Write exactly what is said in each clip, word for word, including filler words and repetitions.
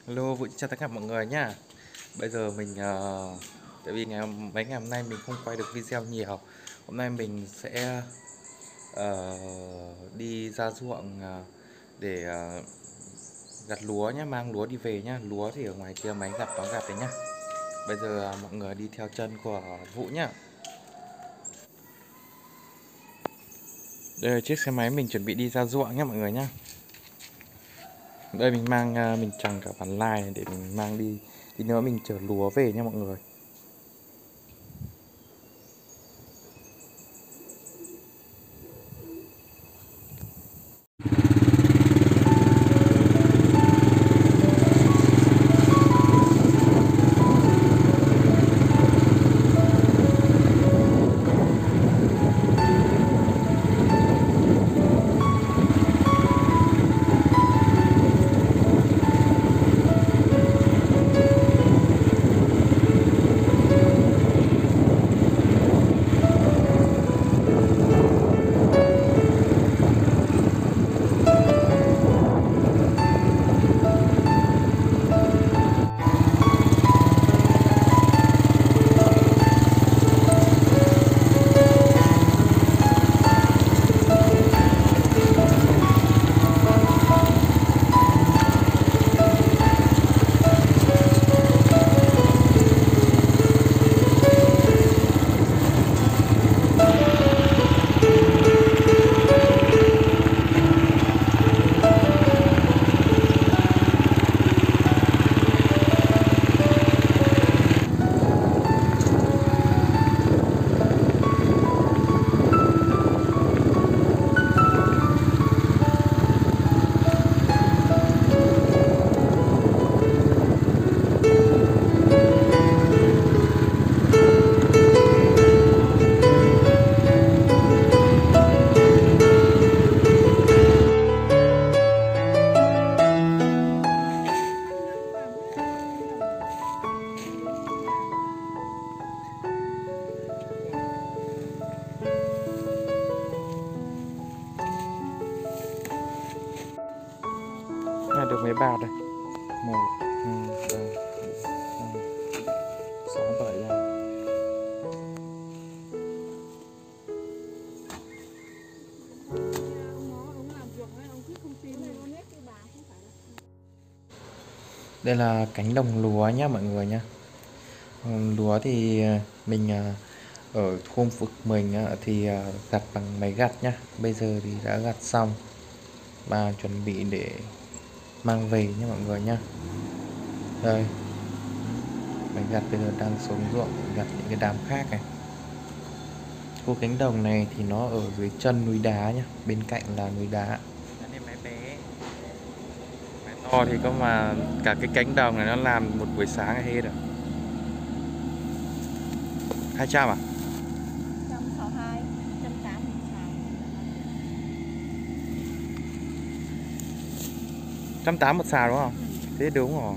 Hello, vui chào tất cả mọi người nhá. Bây giờ mình ờ, tại vì ngày mấy ngày hôm nay mình không quay được video nhiều. Hôm nay mình sẽ ờ, đi ra ruộng ờ, để ờ, gặt lúa nhá, mang lúa đi về nhá. Lúa thì ở ngoài kia máy gặt nó gặt đấy nhá. Bây giờ ờ, mọi người đi theo chân của Vũ nhá. Đây là chiếc xe máy mình chuẩn bị đi ra ruộng nhá mọi người nhá. Đây mình mang ờ, mình trồng cả bản lai này để mình mang đi. Tí nữa mình chở lúa về nha mọi người. Là được mấy bạt đây? Một, hai, ba, năm, sáu, bảy đây. Đây là cánh đồng lúa nhá mọi người nhá. Lúa thì mình ở khu vực mình thì gặt bằng máy gặt nhá. Bây giờ thì đã gặt xong và chuẩn bị để mang về nha mọi người nhá. Đây, máy gặt bây giờ đang xuống ruộng gặt những cái đám khác này. Khu cánh đồng này thì nó ở dưới chân núi đá nhá, bên cạnh là núi đá. Máy bé, máy to thì có mà cả cái cánh đồng này nó làm một buổi sáng là hết rồi. Hai trăm à? Trăm tám một xào đúng không? Thế đúng rồi.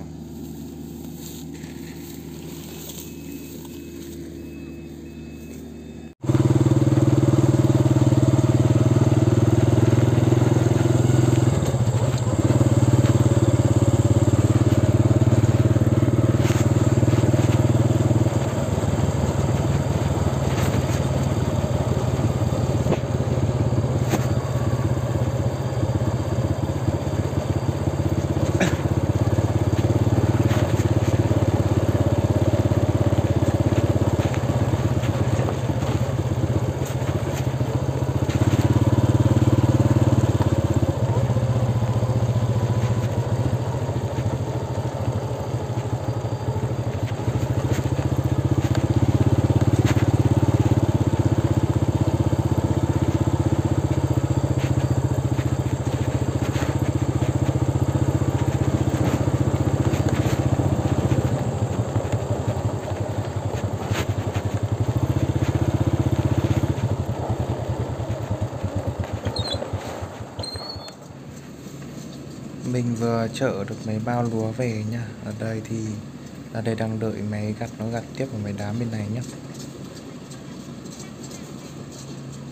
Mình vừa chở được mấy bao lúa về nha. Ở đây thì ở đây đang đợi máy gặt nó gặt tiếp vào mấy đám bên này nhé.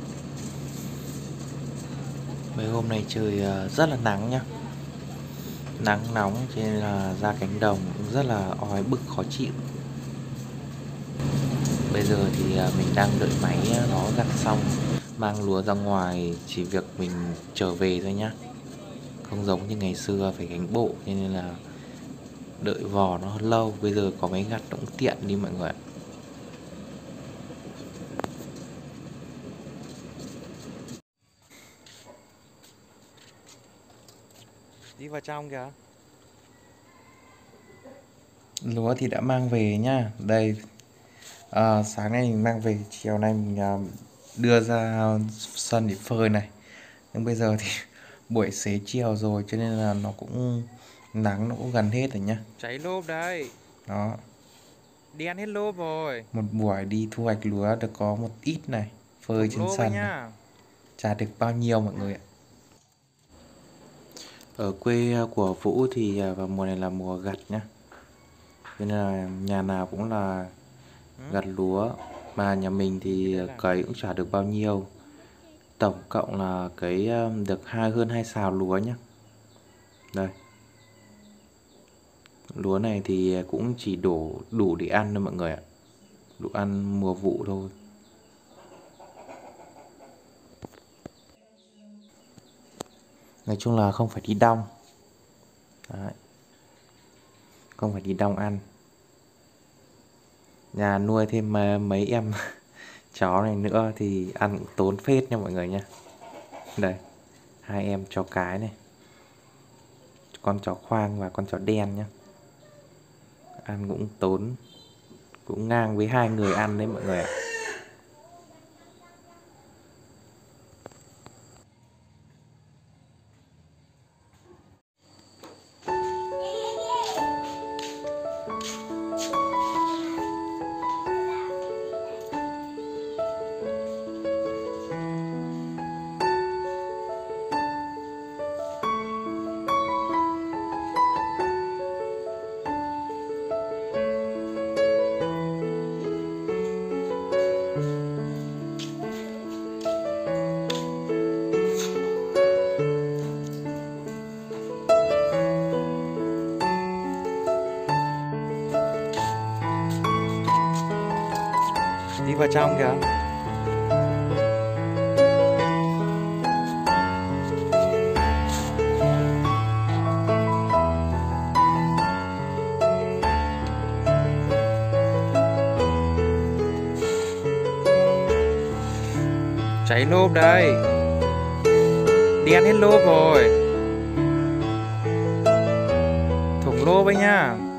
Mấy hôm nay trời rất là nắng nhá. Nắng nóng cho nên là ra cánh đồng cũng rất là oi bức khó chịu. Bây giờ thì à, mình đang đợi máy nó gặt xong mang lúa ra ngoài, chỉ việc mình trở về thôi nhá. Không giống như ngày xưa phải gánh bộ cho nên là đợi vò nó lâu. Bây giờ có máy gặt cũng tiện đi mọi người ạ. Đi vào trong kìa. Lúa thì đã mang về nhá. Đây, à, sáng nay mình mang về, chiều nay mình à, đưa ra sân để phơi này. Nhưng bây giờ thì buổi xế chiều rồi cho nên là nó cũng nắng nó cũng gần hết rồi nhá. Cháy lốp đây. Đó, Đen hết lốp rồi. một buổi đi thu hoạch lúa được có một ít này, phơi Thủng trên lốp ấy sân này. nhá. Chả được bao nhiêu mọi người ạ. Ở quê của Vũ thì à, vào mùa này là mùa gặt nhá. Cho nên là nhà nào cũng là Ừ? gặt lúa. Mà nhà mình thì cấy cũng chả được bao nhiêu. Tổng cộng là cấy um, được hai hơn hai sào lúa nhá. Đây. Lúa này thì cũng chỉ đủ đủ để ăn thôi mọi người ạ. Đủ ăn mùa vụ thôi. Nói chung là không phải đi đong. Đấy. Không phải đi đong ăn. Nhà nuôi thêm mấy em chó này nữa thì ăn cũng tốn phết nha mọi người nha. Đây, hai em chó cái này, con chó khoang và con chó đen nhá. Ăn cũng tốn, cũng ngang với hai người ăn đấy mọi người ạ. Đi vào trong kìa. Cháy lốp đây. Đen hết lốp rồi. Thủng lốp ấy nhá.